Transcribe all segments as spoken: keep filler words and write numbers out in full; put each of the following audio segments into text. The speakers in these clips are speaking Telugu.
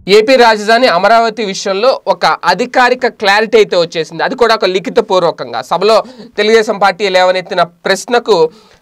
ఏపీ రాజధాని అమరావతి విషయంలో ఒక అధికారిక క్లారిటీ అయితే వచ్చేసింది. అది కూడా ఒక లిఖితపూర్వకంగా సభలో తెలుగుదేశం పార్టీ లేవనెత్తిన ప్రశ్నకు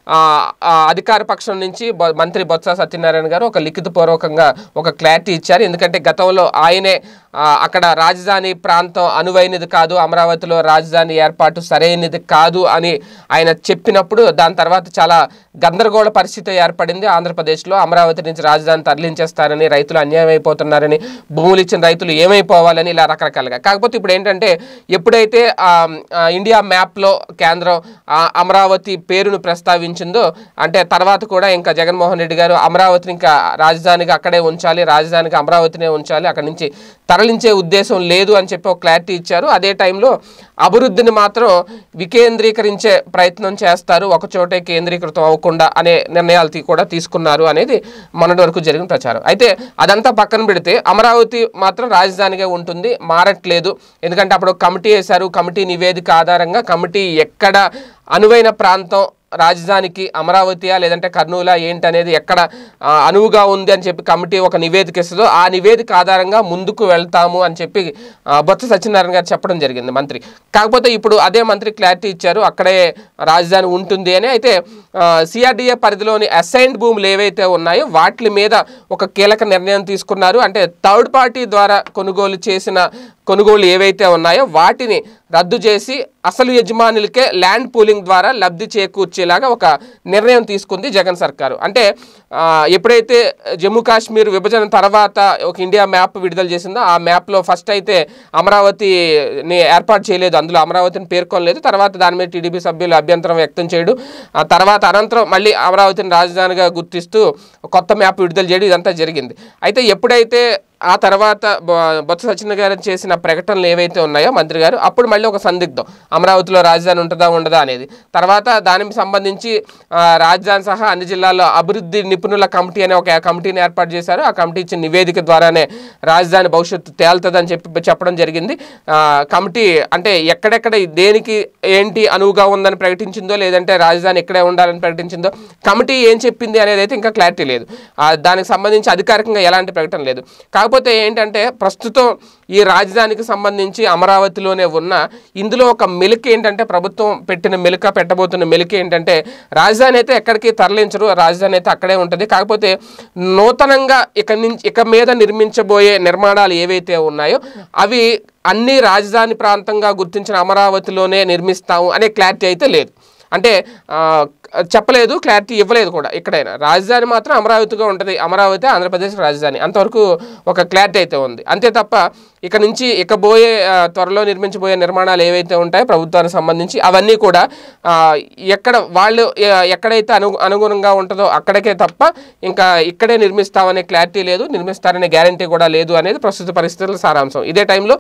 అధికార పక్షం నుంచి మంత్రి బొత్స సత్యనారాయణ గారు ఒక లిఖితపూర్వకంగా ఒక క్లారిటీ ఇచ్చారు. ఎందుకంటే గతంలో ఆయనే అక్కడ రాజధాని ప్రాంతం అనువైనది కాదు, అమరావతిలో రాజధాని ఏర్పాటు సరైనది కాదు అని ఆయన చెప్పినప్పుడు దాని తర్వాత చాలా గందరగోళ పరిస్థితి ఏర్పడింది ఆంధ్రప్రదేశ్లో. అమరావతి నుంచి రాజధాని తరలించేస్తారని, రైతులు అన్యాయం అయిపోతున్నారని, భూములు ఇచ్చిన రైతులు ఏమైపోవాలని ఇలా రకరకాలుగా. కాకపోతే ఇప్పుడు ఏంటంటే ఎప్పుడైతే ఇండియా మ్యాప్లో కేంద్రం అమరావతి పేరును ప్రస్తావించిందో అంటే తర్వాత కూడా ఇంకా జగన్మోహన్ రెడ్డి గారు అమరావతిని ఇంకా రాజధానిగా అక్కడే ఉంచాలి, రాజధానిగా అమరావతినే ఉంచాలి, అక్కడి నుంచి తరలించే ఉద్దేశం లేదు అని చెప్పి ఒక క్లారిటీ ఇచ్చారు. అదే టైంలో అభివృద్ధిని మాత్రం వికేంద్రీకరించే ప్రయత్నం చేస్తారు, ఒక చోటే కేంద్రీకృతం అవ్వకుండా అనే నిర్ణయాలు కూడా తీసుకున్నారు అనేది మొన్నటి వరకు జరిగిన ప్రచారం. అయితే అదంతా పక్కన పెడితే అమరావతి మాత్రం రాజధానిగా ఉంటుంది, మారట్లేదు. ఎందుకంటే అప్పుడు కమిటీ వేశారు, కమిటీ నివేదిక ఆధారంగా కమిటీ ఎక్కడ అనువైన ప్రాంతం రాజధానికి అమరావతియా లేదంటే కర్నూలా ఏంటనేది ఎక్కడ అనువుగా ఉంది అని చెప్పి కమిటీ ఒక నివేదిక ఇస్తుందో ఆ నివేదిక ఆధారంగా ముందుకు వెళ్తాము అని చెప్పి బొత్స సత్యనారాయణ గారు చెప్పడం జరిగింది మంత్రి. కాకపోతే ఇప్పుడు అదే మంత్రి క్లారిటీ ఇచ్చారు, అక్కడే రాజధాని ఉంటుంది అని. అయితే సిఆర్డీఏ పరిధిలోని అసైన్డ్ భూములు ఏవైతే ఉన్నాయో వాటి మీద ఒక కీలక నిర్ణయం తీసుకున్నారు. అంటే థర్డ్ పార్టీ ద్వారా కొనుగోలు చేసిన కొనుగోలు ఏవైతే ఉన్నాయో వాటిని రద్దు చేసి అసలు యజమానులకే ల్యాండ్ పూలింగ్ ద్వారా లబ్ధి చేకూర్చేలాగా ఒక నిర్ణయం తీసుకుంది జగన్ సర్కారు. అంటే ఎప్పుడైతే జమ్మూ కాశ్మీర్ విభజన తర్వాత ఒక ఇండియా మ్యాప్ విడుదల చేసిందో ఆ మ్యాప్లో ఫస్ట్ అయితే అమరావతిని ఏర్పాటు చేయలేదు, అందులో అమరావతిని పేర్కొనలేదు. తర్వాత దాని మీద టీడీపీ సభ్యులు అభ్యంతరం వ్యక్తం చేయడం, ఆ తర్వాత అనంతరం మళ్ళీ అమరావతిని రాజధానిగా గుర్తిస్తూ కొత్త మ్యాప్ విడుదల చేయడం ఇదంతా జరిగింది. అయితే ఎప్పుడైతే ఆ తర్వాత బొత్స సత్యనారాయణ గారు చేసిన ప్రకటనలు ఏవైతే ఉన్నాయో మంత్రి గారు అప్పుడు మళ్ళీ ఒక సందిగ్ధం, అమరావతిలో రాజధాని ఉంటుందా ఉండదా అనేది. తర్వాత దానికి సంబంధించి రాజధాని సహా అన్ని జిల్లాల్లో అభివృద్ధి నిపుణుల కమిటీ అనే ఒక కమిటీని ఏర్పాటు చేశారు. ఆ కమిటీ ఇచ్చిన నివేదిక ద్వారానే రాజధాని భవిష్యత్తు తేలుతుందని చెప్పి చెప్పడం జరిగింది. కమిటీ అంటే ఎక్కడెక్కడ దేనికి ఏంటి అనువుగా ఉందని ప్రకటించిందో లేదంటే రాజధాని ఎక్కడే ఉండాలని ప్రకటించిందో కమిటీ ఏం చెప్పింది అనేది అయితే ఇంకా క్లారిటీ లేదు. దానికి సంబంధించి అధికారికంగా ఎలాంటి ప్రకటన లేదు. కాకపోతే ఏంటంటే ప్రస్తుతం ఈ రాజధానికి సంబంధించి అమరావతిలోనే ఉన్న ఇందులో ఒక మెలిక ఏంటంటే ప్రభుత్వం పెట్టిన మెలిక పెట్టబోతున్న మెలిక ఏంటంటే రాజధాని అయితే ఎక్కడికి తరలించరు, రాజధాని అయితే అక్కడే ఉంటుంది. కాకపోతే నూతనంగా ఇక నుంచి ఇక మీద నిర్మించబోయే నిర్మాణాలు ఏవైతే ఉన్నాయో అవి అన్ని రాజధాని ప్రాంతంగా గుర్తించిన అమరావతిలోనే నిర్మిస్తాము అనే క్లారిటీ అయితే లేదు. అంటే చెప్పలేదు, క్లారిటీ ఇవ్వలేదు కూడా. ఎక్కడైనా రాజధాని మాత్రం అమరావతిగా ఉంటుంది, అమరావతి ఆంధ్రప్రదేశ్ రాజధాని, అంతవరకు ఒక క్లారిటీ అయితే ఉంది. అంతే తప్ప ఇక నుంచి ఇకబోయే త్వరలో నిర్మించబోయే నిర్మాణాలు ఏవైతే ఉంటాయో ప్రభుత్వానికి సంబంధించి అవన్నీ కూడా ఎక్కడ వాళ్ళు ఎక్కడైతే అను అనుగుణంగా ఉంటుందో అక్కడికే తప్ప ఇంకా ఇక్కడే నిర్మిస్తామనే క్లారిటీ లేదు, నిర్మిస్తారనే గ్యారంటీ కూడా లేదు అనేది ప్రస్తుత పరిస్థితుల సారాంశం. ఇదే టైంలో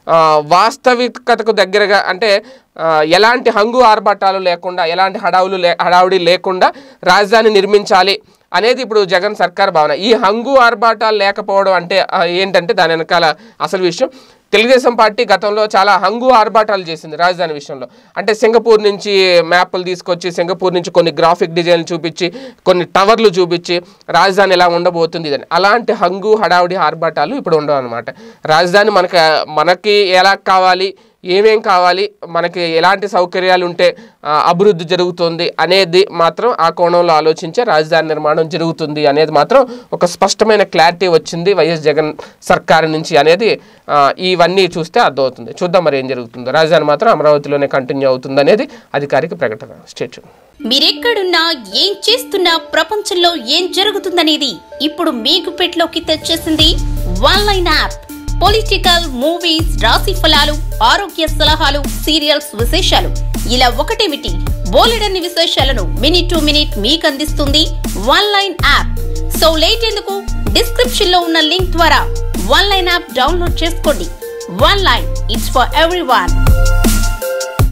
వాస్తవికతకు దగ్గరగా అంటే ఎలాంటి హంగు ఆర్భాటాలు లేకుండా ఎలాంటి హడావులు లే హడావుడి లేకుండా రాజధాని నిర్మించాలి అనేది ఇప్పుడు జగన్ సర్కార్ భావన. ఈ హంగు ఆర్భాటాలు లేకపోవడం అంటే ఏంటంటే దాని వెనకాల అసలు విషయం తెలుగుదేశం పార్టీ గతంలో చాలా హంగు ఆర్భాటాలు చేసింది రాజధాని విషయంలో. అంటే సింగపూర్ నుంచి మ్యాప్లు తీసుకొచ్చి సింగపూర్ నుంచి కొన్ని గ్రాఫిక్ డిజైన్లు చూపించి కొన్ని టవర్లు చూపించి రాజధాని ఎలా ఉండబోతుంది ఇదని అలాంటి హంగు హడావుడి ఆర్భాటాలు ఇప్పుడు ఉండవు అనమాట. రాజధాని మనకి మనకి ఎలా కావాలి, ఏమేం కావాలి, మనకి ఎలాంటి సౌకర్యాలు ఉంటే అభివృద్ధి జరుగుతుంది అనేది మాత్రం ఆ కోణంలో ఆలోచించే రాజధాని నిర్మాణం జరుగుతుంది అనేది మాత్రం ఒక స్పష్టమైన క్లారిటీ వచ్చింది వైఎస్ జగన్ సర్కారు నుంచి అనేది ఇవన్నీ చూస్తే అర్థమవుతుంది. చూద్దాం మరి ఏం జరుగుతుందో. రాజధాని మాత్రం అమరావతిలోనే కంటిన్యూ అవుతుంది అనేది అధికారిక ప్రకటన. స్టేట్ మీరెక్కడున్నా ఏం చేస్తున్నా ప్రపంచంలో ఏం జరుగుతుందనేది ఇప్పుడు మీ గుప్పెట్లోకి తెచ్చేసింది One Line app. Political, movies, రాశి ఫలాలు, ఆరోగ్య సలహాలు, సీరియల్స్ విశేషాలు ఇలా ఒకటేమిటి బోలెడన్ని విశేషాలను మినిట్ టు మినిట్ మీకు అందిస్తుంది One Line app. So late ఎందుకు, డిస్క్రిప్షన్ లో ఉన్న లింక్ ద్వారా వన్ లైన్ యాప్ డౌన్లోడ్ చేసుకోండి. One Line, it's for everyone.